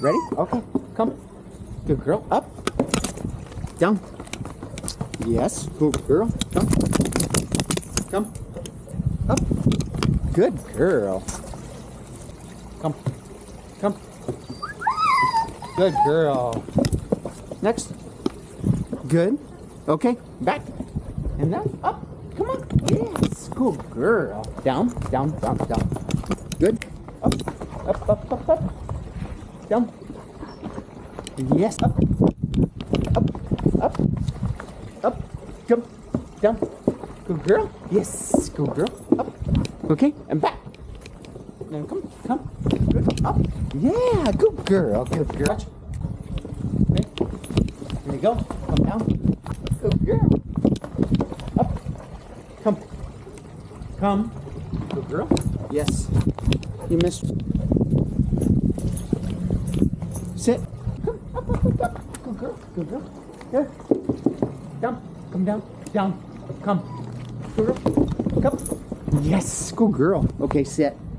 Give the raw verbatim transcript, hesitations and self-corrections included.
Ready? Okay. Come. Good girl. Up. Down. Yes. Good girl. Come. Come. Up. Good girl. Come. Come. Good girl. Next. Good. Okay. Back. And then up. Come on. Yes. Good girl. Down. Down. Down. Down. Good. Up. Up. Up. Up. Up. Down. Yes. Up. Up. Up. Up. Jump. Down. Good girl. Yes. Good girl. Up. Okay. And back. Now come. Come. Good. Up. Yeah. Good girl. Good girl. Watch. Okay. Here we go. Come down. Good girl. Up. Come. Come. Good girl. Yes. You missed. Sit. Come. Up, up, up, up. Good girl. Good girl. Here. Down. Come down. Down. Come. Good girl. Come. Yes. Good girl. Okay, sit.